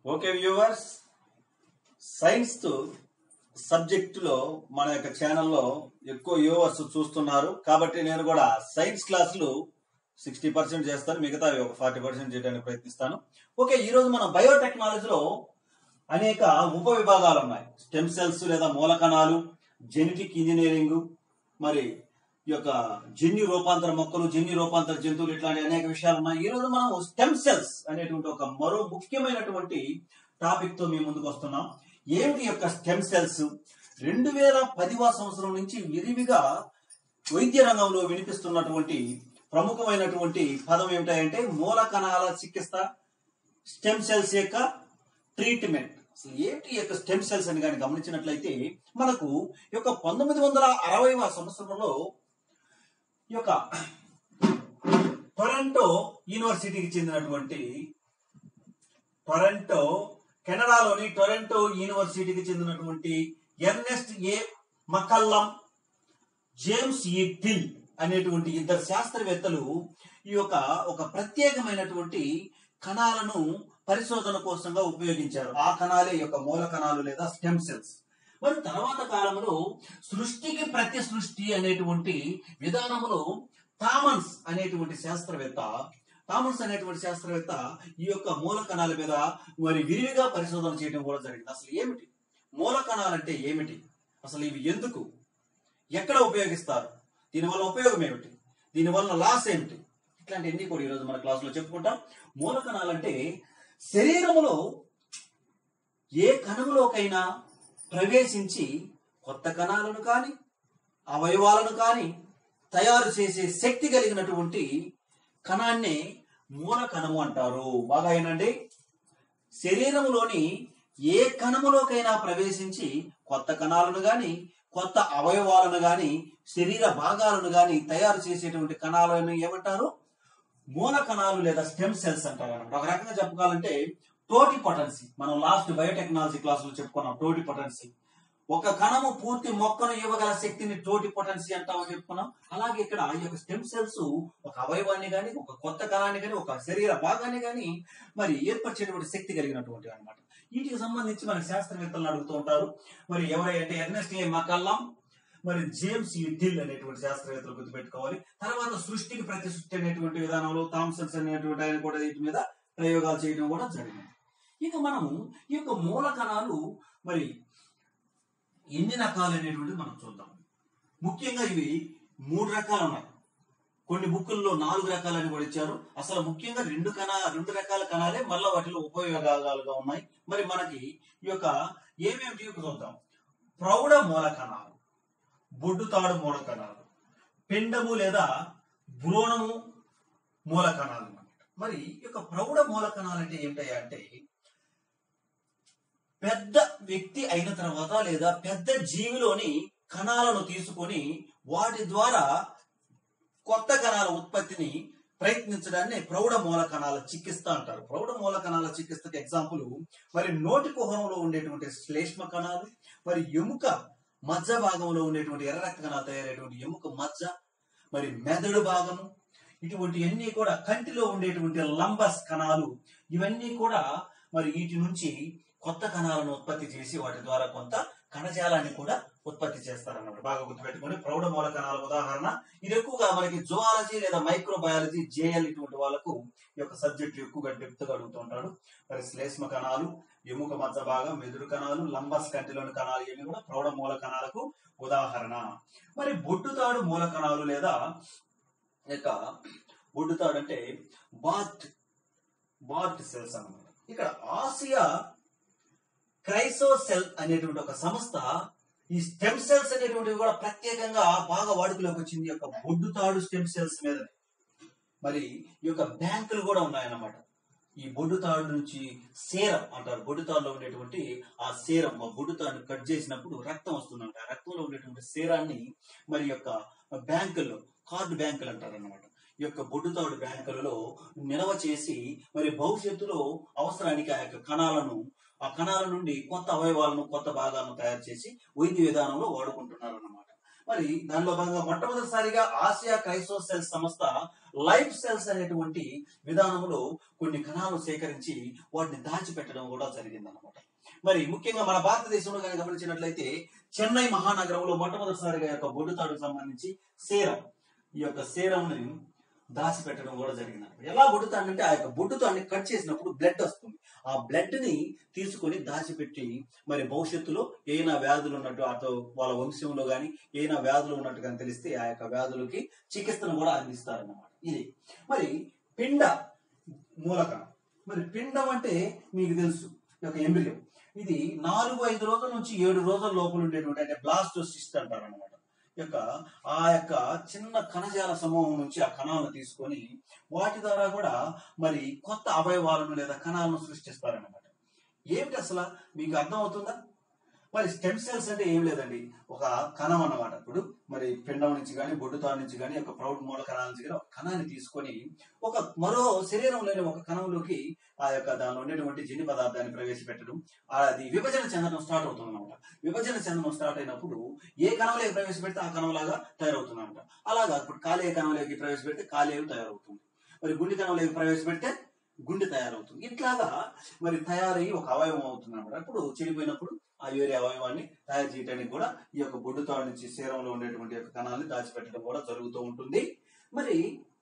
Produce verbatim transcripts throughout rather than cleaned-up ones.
Okay viewers, science సబ్జెక్టులో మన యొక్క ఛానల్లో ఎక్కువ వ్యూవర్స్ చూస్తున్నారు కాబట్టి నేను కూడా సైన్స్ క్లాసులు సిక్స్టీ పర్సెంట్ చేస్తాను, మిగతా ఒక ఫార్టీ పర్సెంట్ చేయడానికి ప్రయత్నిస్తాను. ఓకే, ఈరోజు మనం బయోటెక్నాలజీలో అనేక ఉప విభాగాలు ఉన్నాయి. స్టెమ్ సెల్స్ లేదా మూలకణాలు, జెనెటిక్ ఇంజనీరింగ్, మరి ఈ యొక్క జన్యు రూపాంతర మొక్కలు, జన్యు రూపాంతర జంతువులు, ఇట్లాంటి అనేక విషయాలు ఉన్నాయి. ఈ రోజు మనం స్టెమ్ సెల్స్ అనేటువంటి ఒక మరో ముఖ్యమైనటువంటి టాపిక్ తో మేము ముందుకు వస్తున్నాం. ఏమిటి యొక్క స్టెమ్ సెల్స్? రెండు వేల పదివ సంవత్సరం నుంచి విరివిగా వైద్య రంగంలో వినిపిస్తున్నటువంటి ప్రముఖమైనటువంటి పదం ఏమిటంటే మూలకణాల చికిత్స, స్టెమ్ సెల్స్ యొక్క ట్రీట్మెంట్. అసలు ఏంటి యొక్క స్టెమ్ సెల్స్ అని కానీ గమనించినట్లయితే మనకు ఈ యొక్క పంతొమ్మిది వందల అరవైవ సంవత్సరంలో ఈ యొక్క టొరంటో యూనివర్సిటీకి చెందినటువంటి టొరంటో కెనడాలోని టొరంటో యూనివర్సిటీకి చెందినటువంటి Ernest A McCulloch, James E Till అనేటువంటి ఇద్దరు శాస్త్రవేత్తలు ఈ యొక్క ఒక ప్రత్యేకమైనటువంటి కణాలను పరిశోధన కోసంగా ఉపయోగించారు. ఆ కణాలే యొక్క మూల కణాలు లేదా స్టెమ్ సెల్స్. మరి తర్వాత కాలంలో సృష్టికి ప్రతి సృష్టి అనేటువంటి విధానంలో థామన్స్ అనేటువంటి శాస్త్రవేత్త థామన్స్ అనేటువంటి శాస్త్రవేత్త ఈ యొక్క మూల కణాల మీద మరి విరివిగా పరిశోధన చేయడం కూడా జరిగింది. అసలు ఏమిటి మూల కణాలంటే ఏమిటి, అసలు ఇవి ఎందుకు, ఎక్కడ ఉపయోగిస్తారు, దీనివల్ల ఉపయోగం ఏమిటి, దీనివల్ల లాస్ ఏమిటి, ఇట్లాంటివన్నీ కూడా ఈరోజు మన క్లాసులో చెప్పుకుంటాం. మూల కణాలంటే శరీరంలో ఏ కణంలోకైనా ప్రవేశించి కొత్త కణాలను కానీ అవయవాలను కానీ తయారు చేసే శక్తి కలిగినటువంటి కణాన్నే మూల కణము అంటారు. బాగా అయినండి, శరీరంలోని ఏ కణములోకైనా ప్రవేశించి కొత్త కణాలను గాని కొత్త అవయవాలను గాని శరీర భాగాలను గాని తయారు చేసేటువంటి కణాలను ఏమంటారు? మూల కణాలు లేదా స్టెమ్ సెల్స్ అంటారు అన్నమాట. ఒక రకంగా చెప్పుకోవాలంటే టోటి పొటెన్సీ, మనం లాస్ట్ బయోటెక్నాలజీ క్లాసులో చెప్పుకున్నాం. టోటి పొటెన్సీ, ఒక కణము పూర్తి మొక్కను ఇవ్వగల శక్తిని టోటి పొటెన్సీ అంటామని చెప్పుకున్నాం. అలాగే ఇక్కడ ఈ యొక్క స్టెమ్ సెల్స్ ఒక అవయవాన్ని గాని ఒక కొత్త కణాన్ని గాని ఒక శరీర భాగాన్ని గాని మరి ఏర్పరిచేటువంటి శక్తి కలిగినటువంటి అనమాట. వీటికి సంబంధించి మన శాస్త్రవేత్తలను అడుగుతూ ఉంటారు. మరి ఎవరైతే ఎర్నెస్ట్ ఏ మకల్లం, మరి జేమ్స్ ఈ టిల్ అనేటువంటి శాస్త్రవేత్తలు గుర్తుపెట్టుకోవాలి. తర్వాత సృష్టికి ప్రతి సృష్టి అనేటువంటి విధానంలో థామ్సన్స్ అనేటువంటి ఆయన కూడా వీటి మీద ప్రయోగాలు చేయడం కూడా జరిగింది. ఇక మనము ఈ యొక్క మూల కణాలు మరి ఎన్ని రకాలు అనేటువంటిది మనం చూద్దాం. ముఖ్యంగా ఇవి మూడు రకాలు ఉన్నాయి. కొన్ని బుక్కుల్లో నాలుగు రకాలని కూడా ఇచ్చారు. అసలు ముఖ్యంగా రెండు కణా రెండు రకాల కణాలే మళ్ళా వాటిలో ఉపయోగాలుగా ఉన్నాయి. మరి మనకి ఈ యొక్క ఏమేమిటి చూద్దాం. ప్రౌఢ మూల కణాలు, బొడ్డుతాడు మూల కణాలు, పిండము లేదా భ్రూణము మూల కణాలు అన్నమాట. మరి ఈ యొక్క ప్రౌఢ మూల కణాలు అంటే ఏమిటయ్యా అంటే పెద్ద వ్యక్తి అయిన తర్వాత లేదా పెద్ద జీవిలోని కణాలను తీసుకొని వాటి ద్వారా కొత్త కణాల ఉత్పత్తిని ప్రయత్నించడాన్ని ప్రౌఢ మూల కణాల చికిత్స అంటారు. ప్రౌఢ మూల కణాల చికిత్సకి ఎగ్జాంపుల్ మరి నోటి కుహరంలో ఉండేటువంటి శ్లేష్మ కణాలు, మరి ఎముక మజ్జ భాగంలో ఉండేటువంటి ఎర్ర రక్త కణాలు తయారైనటువంటి ఎముక మజ్జ, మరి మెదడు భాగము, ఇటువంటి అన్ని కూడా కంటిలో ఉండేటువంటి లంబస్ కణాలు, ఇవన్నీ కూడా మరి వీటి నుంచి కొత్త కణాలను ఉత్పత్తి చేసి వాటి ద్వారా కొంత కణజాలాన్ని కూడా ఉత్పత్తి చేస్తారన్నమాట. బాగా గుర్తుపెట్టుకోండి. ప్రౌఢ మూల కణాల ఉదాహరణ ఇది ఎక్కువగా మనకి జువాలజీ లేదా మైక్రోబయాలజీ జేఎల్ ఇటువంటి వాళ్ళకు ఈ యొక్క సబ్జెక్టు ఎక్కువగా డెప్త్ గా అడుగుతూ ఉంటాడు. మరి శ్లేష్మ కణాలు, ఎముక మధ్య భాగం, మెదుడు కణాలు, లంబస్ కంటిలోని కణాలు ఇవన్నీ కూడా ప్రౌఢ మూల కణాలకు ఉదాహరణ. మరి బొడ్డుతాడు మూల కణాలు లేదా ఇక బొడ్డుతాడు అంటే బార్ట్ బార్ట్ సెల్స్ అన్నమాట. ఇక్కడ ఆసియా క్రైసోసెల్ అనేటువంటి ఒక సంస్థ ఈ స్టెమ్ సెల్స్ అనేటువంటివి కూడా ప్రత్యేకంగా బాగా వాడుకలోకి వచ్చింది యొక్క బొడ్డుతాడు స్టెమ్ సెల్స్ మీద. మరి ఈ యొక్క బ్యాంకులు కూడా ఉన్నాయన్నమాట. ఈ బొడ్డుతాడు నుంచి సేరం అంటారు. బొడ్డుతాడులో ఉండేటువంటి ఆ సేరం, ఆ బొడ్డుతాడుని కట్ చేసినప్పుడు రక్తం వస్తుందంట. ఆ రక్తంలో ఉండేటువంటి సేరాన్ని మరి యొక్క బ్యాంకుల్లో కార్డు బ్యాంకులు అంటారు అన్నమాట. ఈ యొక్క బొడ్డుతాడు బ్యాంకులలో నిల్వ చేసి మరి భవిష్యత్తులో అవసరానికి ఆ యొక్క కణాలను ఆ కణాల నుండి కొత్త అవయవాలను కొత్త భాగాలను తయారు చేసి వైద్య విధానంలో వాడుకుంటున్నారు అన్నమాట. మరి దానిలో భాగంగా మొట్టమొదటిసారిగా ఆసియా క్రైస్టో సెల్స్ సంస్థ లైఫ్ సెల్స్ అనేటువంటి విధానంలో కొన్ని కణాలను సేకరించి వాటిని దాచిపెట్టడం కూడా జరిగింది అనమాట. మరి ముఖ్యంగా మన భారతదేశంలో కనుక గమనించినట్లయితే చెన్నై మహానగరంలో మొట్టమొదటిసారిగా యొక్క బొడ్డుతాడుకు సంబంధించి సేరం ఈ యొక్క సేరంని దాచిపెట్టడం కూడా జరిగింది. ఎలా బొడ్డుతాడు అంటే ఆ యొక్క బొడ్డుతాడిని కట్ చేసినప్పుడు బ్లడ్ వస్తుంది. ఆ బ్లడ్ ని తీసుకొని దాచిపెట్టి మరి భవిష్యత్తులో ఏమైనా వ్యాధులు ఉన్నట్టు అటు వాళ్ళ వంశంలో గాని ఏమైనా వ్యాధులు ఉన్నట్టు కానీ తెలిస్తే ఆ యొక్క వ్యాధులకి చికిత్సను కూడా అందిస్తారన్నమాట. ఇది మరి పిండ మూలకణం. మరి పిండం అంటే మీకు తెలుసు ఒక ఎంబ్రియో. ఇది నాలుగు ఐదు రోజుల నుంచి ఏడు రోజుల లోపల ఉండేటువంటి అంటే బ్లాస్టోసిస్ట్ అంటారు అనమాట. యొక్క ఆ యొక్క చిన్న కణజాల సమూహం నుంచి ఆ కణాలను తీసుకొని వాటి ద్వారా కూడా మరి కొత్త అవయవాలను లేదా కణాలను సృష్టిస్తారనమాట. ఏమిటి అసలు మీకు అర్థం అవుతుందా? మరి స్టెమ్ సెల్స్ అంటే ఏం లేదండి, ఒక కణం అన్నమాట. ఇప్పుడు మరి పిండం నుంచి కానీ బొడ్డుతాడు నుంచి కానీ ఒక ప్రౌఢ మూల కణాల నుంచి కానీ ఒక కణాన్ని తీసుకొని ఒక మరో శరీరంలోని ఒక కణంలోకి ఆ యొక్క దానిలో ఉండేటువంటి జన్యు పదార్థాన్ని ప్రవేశపెట్టడం, అది విభజన చెందడం స్టార్ట్ అవుతుంది అనమాట. విభజన చెందడం స్టార్ట్ అయినప్పుడు ఏ కణంలోకి ప్రవేశపెడితే ఆ కణంలాగా తయారవుతుంది అనమాట. అలాగా ఇప్పుడు కాలేయ కణంలోకి ప్రవేశపెడితే కాలేయం తయారవుతుంది, మరి గుండె కణంలోకి ప్రవేశపెడితే గుండె తయారవుతుంది. ఇట్లాగా మరి తయారయ్యి ఒక అవయవం అవుతుంది అనమాట. ఇప్పుడు చెడిపోయినప్పుడు ఆ వేరే అవయవాన్ని తయారు చేయడానికి కూడా ఈ యొక్క బొడ్డుతాడు నుంచి శరీరంలో ఉండేటువంటి యొక్క కణాలని దాచిపెట్టడం కూడా జరుగుతూ ఉంటుంది. మరి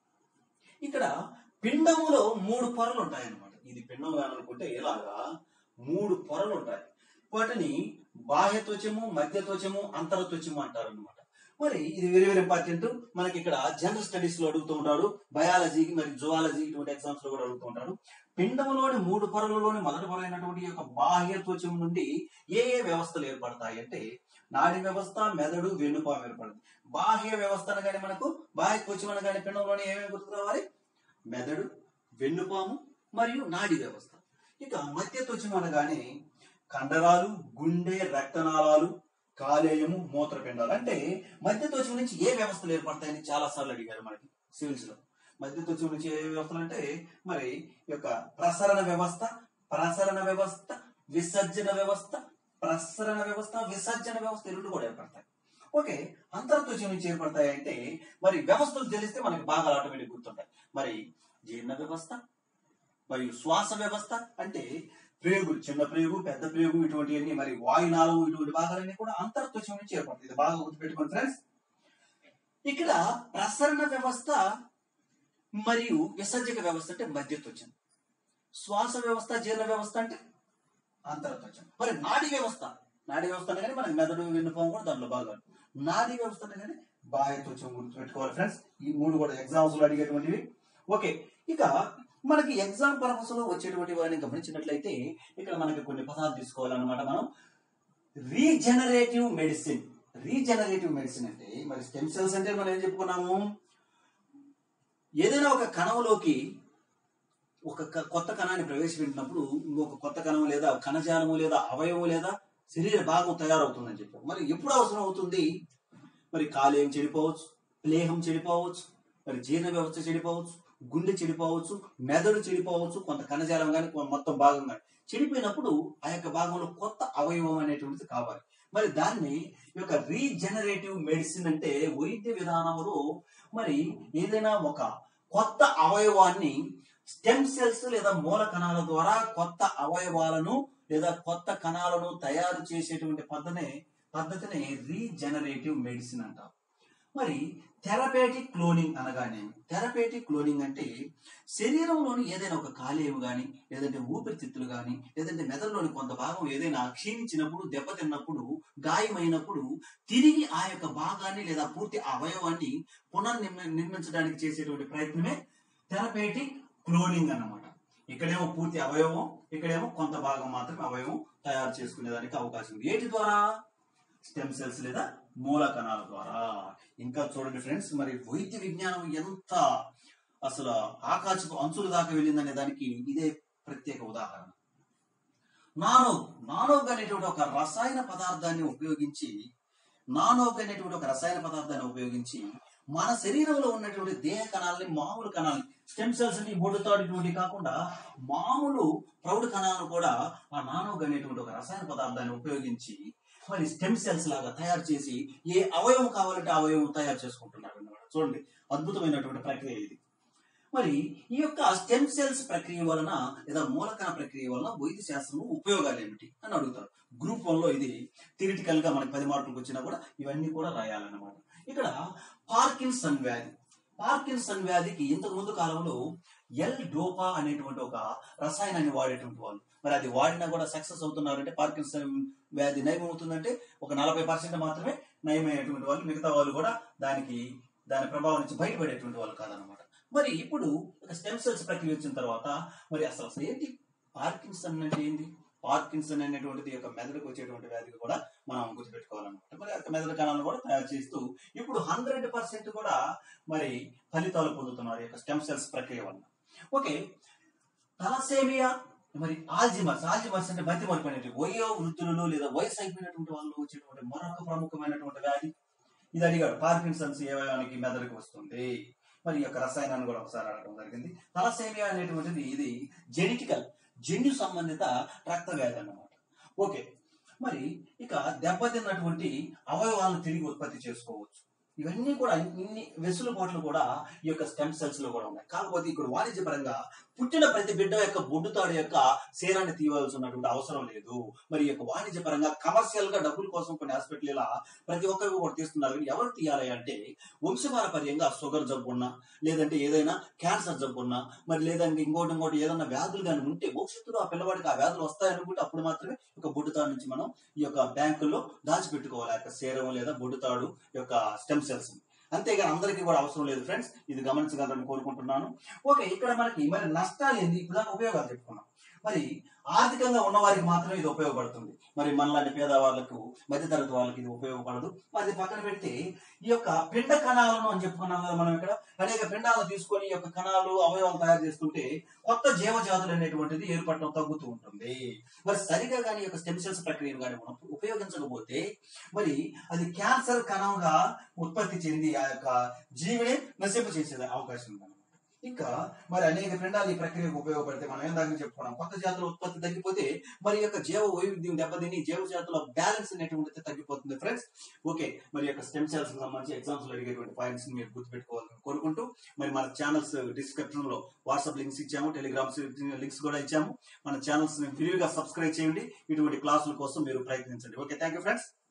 ఇక్కడ పిండములో మూడు పొరలు ఉంటాయి అన్నమాట. ఇది పిండం అనుకుంటే ఇలాగా మూడు పొరలు ఉంటాయి. వాటిని బాహ్య త్వచము, మధ్య త్వచము, అంతర త్వచము అంటారు అనమాట. మరి ఇది వెరీ వెరీ ఇంపార్టెంట్. మనకి ఇక్కడ జనరల్ స్టడీస్ లో అడుగుతూ ఉంటాడు, బయాలజీకి మరి జువాలజీ ఇటువంటి ఎగ్జామ్స్ లో కూడా అడుగుతూ ఉంటాడు. పిండములోని మూడు పొరలలోని మొదటి పొర అయినటువంటి యొక్క బాహ్య త్వచం నుండి ఏ ఏ వ్యవస్థలు ఏర్పడతాయి అంటే నాడి వ్యవస్థ, మెదడు, వెన్నుపాము ఏర్పడుతుంది. బాహ్య వ్యవస్థ అనగానే మనకు బాహ్య త్వచం అనగానే పిండంలోని ఏమేమి గుర్తు రావాలి? మెదడు, వెన్నుపాము మరియు నాడి వ్యవస్థ. ఇక మధ్య త్వచం అనగానే కండరాలు, గుండె, రక్తనాళాలు, కాలేయము, మూత్రపిండాలు. అంటే మధ్య త్వచం నుంచి ఏ వ్యవస్థలు ఏర్పడతాయని చాలా సార్లు అడిగారు మనకి సివిల్స్ లో. మధ్య త్వచం నుంచి ఏ వ్యవస్థలు అంటే మరి యొక్క ప్రసరణ వ్యవస్థ, ప్రసరణ వ్యవస్థ, విసర్జన వ్యవస్థ, ప్రసరణ వ్యవస్థ, విసర్జన వ్యవస్థ రెండు కూడా ఏర్పడతాయి. ఓకే, అంతర త్వచం నుంచి ఏర్పడతాయి అంటే మరి వ్యవస్థలు తెలిస్తే మనకి బాగా ఆటోమేటిక్ గుర్తుంటాయి. మరి జీర్ణ వ్యవస్థ మరియు శ్వాస వ్యవస్థ అంటే ప్రేగులు, చిన్న ప్రేగు, పెద్ద ప్రేగు, ఇటువంటివన్నీ మరి వాయునాళం ఇటువంటి భాగాలన్నీ కూడా అంతర త్వచం నుంచి ఏర్పడతాయి. ఇది బాగా గుర్తుపెట్టుకోండి ఫ్రెండ్స్. ఇక్కడ ప్రసరణ వ్యవస్థ మరియు విసర్జక వ్యవస్థ అంటే మధ్య త్వచం, శ్వాస వ్యవస్థ, జీర్ణ వ్యవస్థ అంటే అంతర త్వచం. మరి నాడీ వ్యవస్థ, నాడీ వ్యవస్థ అనగానే మనకి మెదడు, వెన్నుపాము కూడా దాంట్లో భాగాలు. నాడీ వ్యవస్థ అనగానే బాహ్య త్వచం గుర్తుపెట్టుకోవాలి ఫ్రెండ్స్. ఈ మూడు కూడా ఎగ్జామ్స్ లో అడిగేటువంటివి. ఓకే, ఇక మనకి ఎగ్జామ్ పర్పస్ లో వచ్చేటువంటి వారిని గమనించినట్లయితే ఇక్కడ మనకి కొన్ని పదాలు తీసుకోవాలన్నమాట. మనం రీజనరేటివ్ మెడిసిన్. రీజనరేటివ్ మెడిసిన్ అంటే మరి స్టెమ్ సెల్స్ అంటే మనం ఏం చెప్పుకున్నాము, ఏదైనా ఒక కణంలోకి ఒక కొత్త కణాన్ని ప్రవేశపెట్టినప్పుడు ఇంకొక కొత్త కణం లేదా కణజాలము లేదా అవయవం లేదా శరీర భాగం తయారవుతుందని చెప్పారు. మరి ఎప్పుడు అవసరం అవుతుంది? మరి కాలేయం చెడిపోవచ్చు, ప్లేహం చెడిపోవచ్చు, మరి జీర్ణ వ్యవస్థ చెడిపోవచ్చు, గుండె చెడిపోవచ్చు, మెదడు చెడిపోవచ్చు, కొంత కణజాలం కానీ మొత్తం భాగం కానీ చెడిపోయినప్పుడు ఆ యొక్క భాగంలో కొత్త అవయవం అనేటువంటిది కావాలి. మరి దాన్ని యొక్క రీజనరేటివ్ మెడిసిన్ అంటే వైద్య విధానంలో మరి ఏదైనా ఒక కొత్త అవయవాన్ని స్టెమ్ సెల్స్ లేదా మూల కణాల ద్వారా కొత్త అవయవాలను లేదా కొత్త కణాలను తయారు చేసేటువంటి పద్ధతినే పద్ధతిని రీజనరేటివ్ మెడిసిన్ అంటారు. మరి థెరపేటిక్ క్లోనింగ్ అనగానే, థెరపేటిక్ క్లోనింగ్ అంటే శరీరంలోని ఏదైనా ఒక కాలేయం కానీ లేదంటే ఊపిరితిత్తులు కానీ లేదంటే మెదడులోని కొంత భాగం ఏదైనా క్షీణించినప్పుడు, దెబ్బతిన్నప్పుడు, గాయమైనప్పుడు తిరిగి ఆ యొక్క భాగాన్ని లేదా పూర్తి అవయవాన్ని పునర్నిర్మ నిర్మించడానికి చేసేటువంటి ప్రయత్నమే థెరపేటిక్ క్లోనింగ్ అన్నమాట. ఇక్కడేమో పూర్తి అవయవం, ఇక్కడేమో కొంత భాగం మాత్రమే అవయవం తయారు చేసుకునేదానికి అవకాశం ఉంది. ఏటి ద్వారా? స్టెమ్ సెల్స్ లేదా మూల కణాల ద్వారా. ఇంకా చూడండి ఫ్రెండ్స్, మరి వైద్య విజ్ఞానం ఎంత అసలు ఆకాశపు అంచుల దాకా వెళ్ళిందనే దానికి ఇదే ప్రత్యేక ఉదాహరణ. నానోగ్ నానోగ్ అనేటువంటి ఒక రసాయన పదార్థాన్ని ఉపయోగించి నానోగ్ అనేటువంటి ఒక రసాయన పదార్థాన్ని ఉపయోగించి మన శరీరంలో ఉన్నటువంటి దేహ కణాలని, మామూలు కణాలని, స్టెమ్ సెల్స్ ని బొడ్డుతాడు కాకుండా మామూలు ప్రౌఢ కణాలను కూడా ఆ నానోగ్ అనేటువంటి ఒక రసాయన పదార్థాన్ని ఉపయోగించి మరి స్టెమ్ సెల్స్ లాగా తయారు చేసి ఏ అవయవం కావాలంటే అవయవం తయారు చేసుకుంటున్నారు అన్నమాట. చూడండి, అద్భుతమైనటువంటి ప్రక్రియ ఇది. మరి ఈ యొక్క స్టెమ్ సెల్స్ ప్రక్రియ వలన లేదా మూలకణ ప్రక్రియ వలన వైద్య శాస్త్రం ఉపయోగాలు ఏమిటి అని అడుగుతారు. గ్రూప్ వన్ లో ఇది థియరిటికల్ గా మనకి పది మార్కులకు వచ్చినా కూడా ఇవన్నీ కూడా రాయాలన్నమాట. ఇక్కడ పార్కిన్సన్ వ్యాధి పార్కిన్సన్ వ్యాధికి ఇంతకు ముందు కాలంలో ఎల్ డోపా అనేటువంటి ఒక రసాయనాన్ని వాడేటువంటి వాళ్ళు, మరి అది వాడినా కూడా సక్సెస్ అవుతున్నారంటే పార్కిన్సన్ వ్యాధి నయం అవుతుందంటే ఒక నలభై పర్సెంట్ మాత్రమే నయమయ్యేటువంటి వాళ్ళు, మిగతా వాళ్ళు కూడా దానికి దాని ప్రభావం నుంచి బయటపడేటువంటి వాళ్ళు కాదనమాట. మరి ఇప్పుడు స్టెమ్ సెల్స్ ప్రక్రియ వచ్చిన తర్వాత మరి అసలు అసలు ఏంటి పార్కిన్సన్ అంటే ఏంటి? పార్కిన్సన్ అనేటువంటిది యొక్క మెదడుకు వచ్చేటువంటి వ్యాధికి కూడా మనం గుర్తుపెట్టుకోవాలన్నమాట. మరి ఆ మెదడు కణాలను కూడా తయారు చేస్తూ ఇప్పుడు హండ్రెడ్ పర్సెంట్ కూడా మరి ఫలితాలు పొందుతున్నారు ఈ యొక్క స్టెమ్ సెల్స్ ప్రక్రియ వల్ల. ఓకే, తలసేమియా మరి ఆల్జిమర్స్ ఆల్జిమర్స్ అంటే మధ్య మరిపోయినటువంటి వయో వృద్ధులలో లేదా వయసు అయిపోయినటువంటి వాళ్ళు వచ్చేటువంటి మరొక ప్రముఖమైనటువంటి వ్యాధి ఇది అడిగాడు. పార్కిన్సన్స్ ఏ వయానికి మెదడుకు వస్తుంది? మరి ఈ యొక్క రసాయనాన్ని కూడా ఒకసారి అడగడం జరిగింది. తలసేమియా అనేటువంటిది ఇది జెనెటికల్ జన్యు సంబంధిత రక్త వ్యాధి అన్నమాట. ఓకే, మరి ఇక దెబ్బతిన్నటువంటి అవయవాలను తిరిగి ఉత్పత్తి చేసుకోవచ్చు. ఇవన్నీ కూడా ఇన్ని వెసులుబాట్లు కూడా ఈ యొక్క స్టెమ్ సెల్స్ లో కూడా ఉన్నాయి. కాకపోతే ఇక్కడ వాణిజ్యపరంగా పుట్టిన ప్రతి బిడ్డ యొక్క బొడ్డుతాడు యొక్క సేరాన్ని తీయవలసి ఉన్నటువంటి అవసరం లేదు. మరి ఈ యొక్క వాణిజ్యపరంగా కమర్షియల్ గా డబ్బుల కోసం కొన్ని హాస్పిటల్ ఇలా ప్రతి ఒక్కరు కూడా తీస్తున్నారు. కానీ ఎవరు తీయాలి అంటే వంశపారపర్యంగా షుగర్ జబ్బు ఉన్నా, లేదంటే ఏదైనా క్యాన్సర్ జబ్బు ఉన్నా, మరి లేదంటే ఇంకోటి ఇంకోటి ఏదైనా వ్యాధులు కానీ ఉంటే భవిష్యత్తులో ఆ పిల్లవాడికి ఆ వ్యాధులు వస్తాయనుకుంటే అప్పుడు మాత్రమే ఒక బొడ్డుతాడు నుంచి మనం ఈ యొక్క బ్యాంకుల్లో దాచిపెట్టుకోవాలి ఆ యొక్క సేరం లేదా బొడ్డుతాడు యొక్క స్టెమ్ సెల్స్. అంతేగాని అందరికీ కూడా అవసరం లేదు ఫ్రెండ్స్, ఇది గమనించగలరని కోరుకుంటున్నాను. ఓకే, ఇక్కడ మనకి మరి నష్టాలు ఏంది? ఇప్పుడు దాకా ఉపయోగాలు చెప్పుకున్నాం. మరి ఆర్థికంగా ఉన్న వారికి మాత్రమే ఇది ఉపయోగపడుతుంది. మరి మనలాంటి పేదవాళ్ళకు, మధ్యతరగతి వాళ్ళకి ఇది ఉపయోగపడదు. మరి పక్కన పెడితే ఈ యొక్క పిండ కణాలను అని చెప్పుకున్నాం కదా మనం. ఇక్కడ అనేక పిండాలను తీసుకొని ఈ యొక్క కణాలు అవయవాలు తయారు చేస్తుంటే కొత్త జీవజాతులు అనేటువంటిది ఏర్పడటం తగ్గుతూ ఉంటుంది. మరి సరిగా కానీ ఈ యొక్క స్టెమ్ సెల్స్ ప్రక్రియను కానీ మనం ఉపయోగించకపోతే మరి అది క్యాన్సర్ కణంగా ఉత్పత్తి చెంది ఆ యొక్క జీవిని నశింప చేసే అవకాశం ఉంది. ఇంకా మరి అనేక పిండాలు ఈ ప్రక్రియకు ఉపయోగపడితే మనం ఏం దాకా చెప్పుకున్నాం, కొత్త జాతుల ఉత్పత్తి తగ్గిపోతే మరి యొక్క జీవ వైవిధ్యం దెబ్బతిని జీవ జాతుల బ్యాలెన్స్ అనేటువంటిది తగ్గిపోతుంది ఫ్రెండ్స్. ఓకే, మరి యొక్క స్టెమ్ సెల్స్ సంబంధించి ఎగ్జామ్స్ లో అడిగేటువంటి పాయింట్స్ మీరు గుర్తుపెట్టుకోవాలని కోరుకుంటూ మరి మన ఛానల్స్ డిస్క్రిప్షన్ లో వాట్సాప్ లింక్స్ ఇచ్చాము, టెలిగ్రామ్స్ లింక్స్ కూడా ఇచ్చాము. మన ఛానల్స్ ని ఫ్రీగా సబ్స్క్రైబ్ చేయండి. ఇటువంటి క్లాసుల కోసం మీరు ప్రయత్నించండి. Okay, thank you friends.